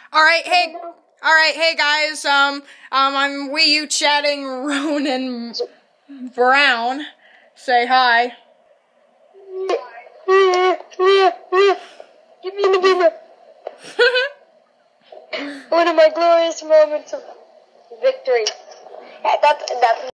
Alright, hey guys, I'm Wii U chatting Ronan Brown. Say hi. Give me the boomer. One of my glorious moments of victory. That's